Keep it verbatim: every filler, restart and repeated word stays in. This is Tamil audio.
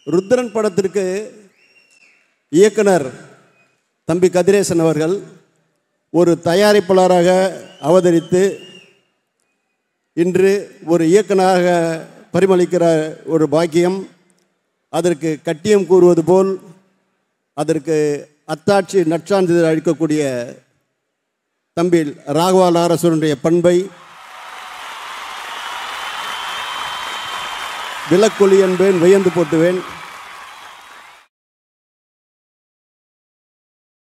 ருத்ரன் படத்திற்கு இயக்குனர் தம்பி கதிரேசன் அவர்கள் ஒரு தயாரிப்பாளராக அவதரித்து இன்று ஒரு இயக்குனராக பரிமளிக்கிற ஒரு பாக்கியம். அதற்கு கட்டியம் கூறுவது போல் அதற்கு அத்தாட்சி நற்சான்றிதழ் அளிக்கக்கூடிய தம்பி ராகவா லாரசனுடைய பண்பை விலக்கொலி என்பேன், வியந்து போட்டுவேன்.